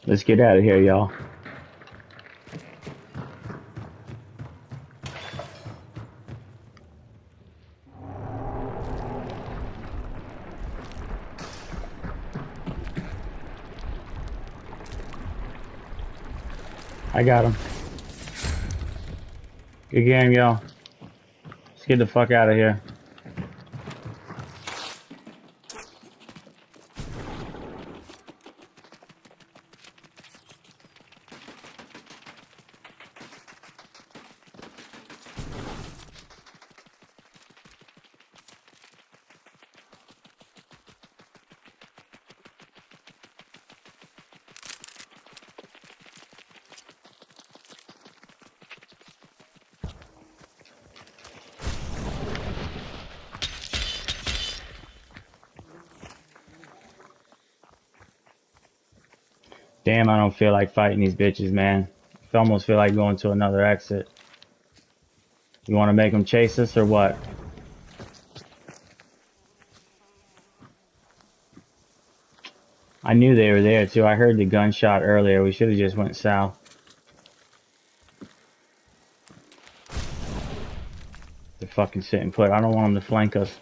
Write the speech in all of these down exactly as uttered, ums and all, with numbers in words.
Let's get out of here, y'all. I got him. Good game, y'all. Let's get the fuck out of here. Damn, I don't feel like fighting these bitches, man. I almost feel like going to another exit. You want to make them chase us or what? I knew they were there too. I heard the gunshot earlier. We should have just went south. They're fucking sitting put. I don't want them to flank us.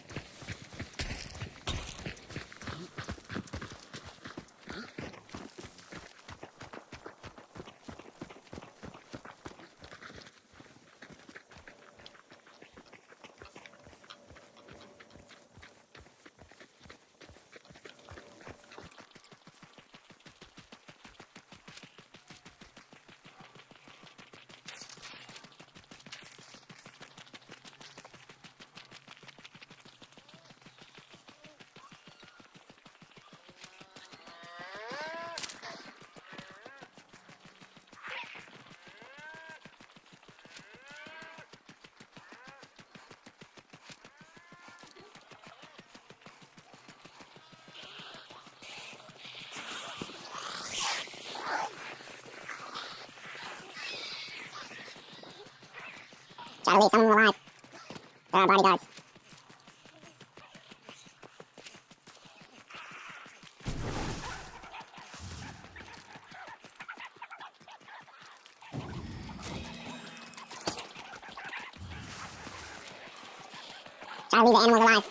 Try to leave some of them alive. There are bodyguards. Try to leave the animals alive.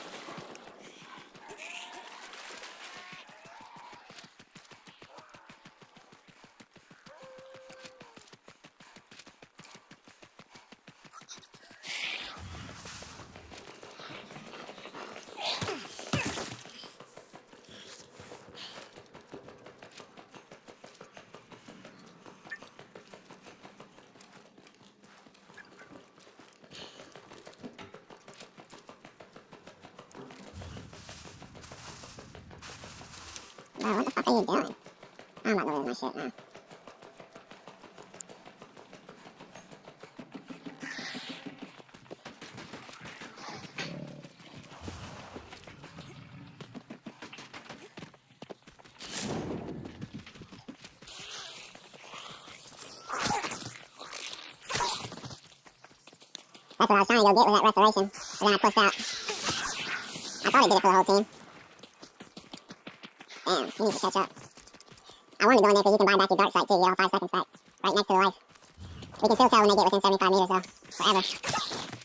Bro, what the fuck are you doing? I'm about to lose my shit now. That's what I was trying to go get with that restoration, but then I pushed out. I thought it did it for the whole team. Damn, you need to catch up. I wanted to go in there because you can buy back your dark sight too, you get all five seconds back. Right next to the life. We can still tell when they get within seventy-five meters though. Forever.